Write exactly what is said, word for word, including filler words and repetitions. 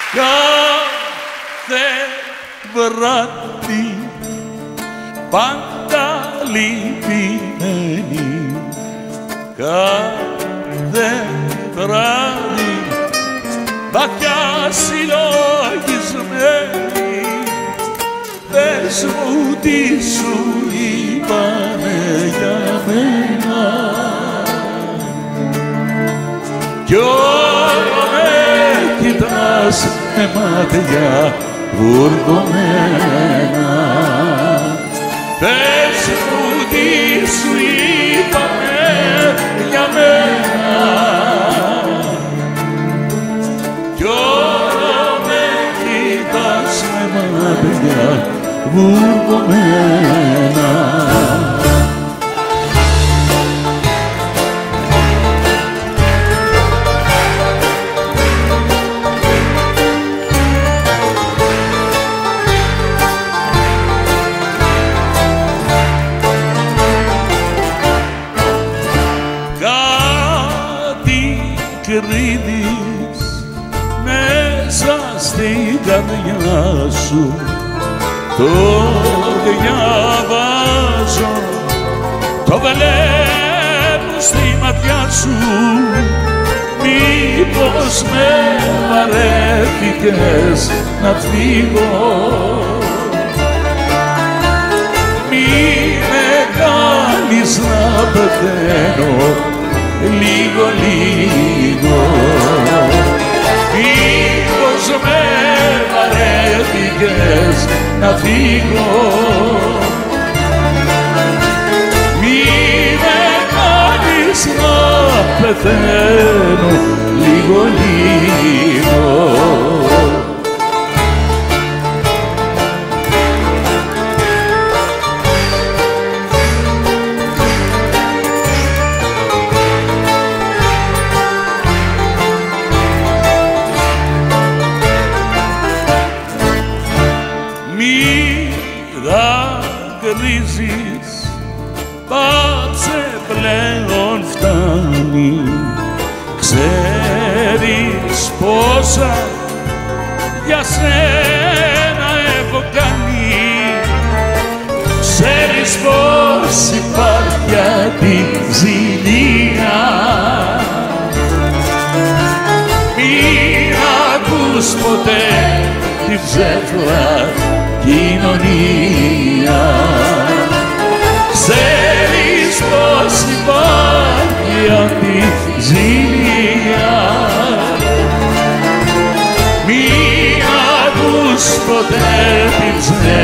Κάθε βράδυ πάντα λυπημένη, κάθε βράδυ βαθιά συλλογισμένη. Πες μου τι σου είπανε για μένα κι όλο με κοιτάς με μάτια βουρκωμένα. Πες μου τι σου είπανε για μένα κι όλο με κοιτάς με μάτια βουρκωμένα. Κρίνεις μέσα στην καρδιά σου, το διαβάζω, το βλέπω στη ματιά σου. Μήπως με βαρέθηκες να φύγω, μη με κάνεις να πεθαίνω λίγο λίγο. Μήπως με βαρέθηκες να φύγω, μη με κάνεις να πεθαίνω λίγο λίγο. Δακρύζεις, πάψε πλέον φτάνει. Ξέρεις πόσα για σένα έχω κάνει, ξέρεις πως υπάρχει αντιζηλία. Μην ακούς ποτέ την ψεύτρα κοινωνία. Ξέρεις πως υπάρχει αντιζηλία. Μην ακούς ποτέ την ψεύτρα